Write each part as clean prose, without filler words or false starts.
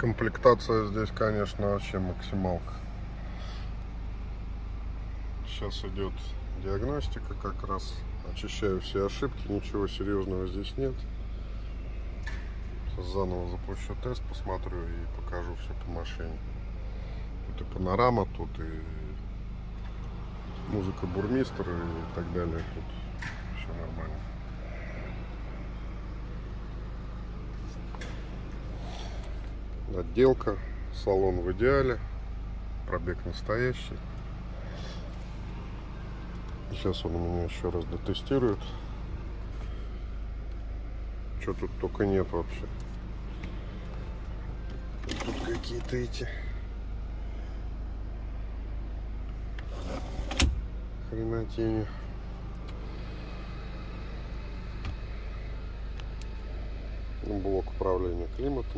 Комплектация здесь, конечно, вообще максималка. Сейчас идет диагностика, как раз очищаю все ошибки, ничего серьезного здесь нет. Сейчас заново запущу тест, посмотрю и покажу все по машине. Тут и панорама, тут и музыка бурмистра и так далее. Тут все нормально. Отделка, салон в идеале, пробег настоящий. Сейчас он у меня еще раз дотестирует. Что тут только нет вообще. Тут какие-то эти хренотени. Блок управления климатом.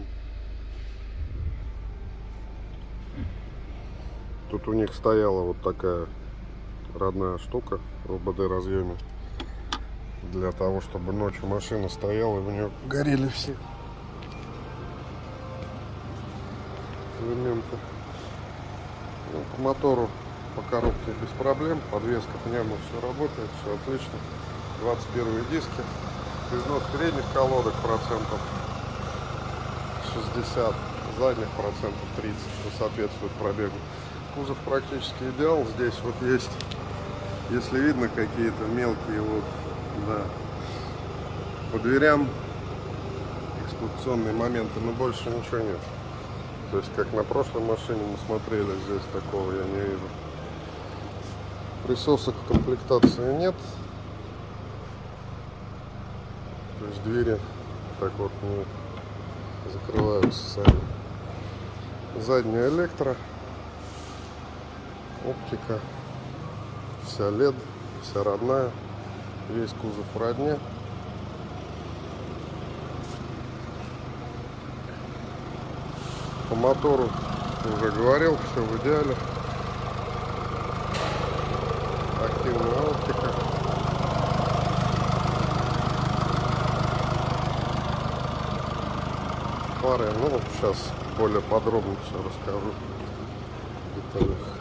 Тут у них стояла вот такая родная штука в ОБД разъеме, для того, чтобы ночью машина стояла и в нее горели все элементы. Ну, по мотору, по коробке без проблем, подвеска пневмо, все работает, все отлично. 21 диски, износ передних колодок процентов 60, задних процентов 30, что соответствует пробегу. Кузов практически идеал. Здесь вот есть, если видно, какие-то мелкие вот, да, по дверям эксплуатационные моменты, но больше ничего нет. То есть как на прошлой машине мы смотрели, здесь такого я не вижу. Присосок в комплектации нет. То есть двери так вот не закрываются сами. Задняя электро. Оптика, вся LED, вся родная, весь кузов в родне. По мотору уже говорил, все в идеале. Активная оптика. Фары, ну сейчас более подробно все расскажу в деталях.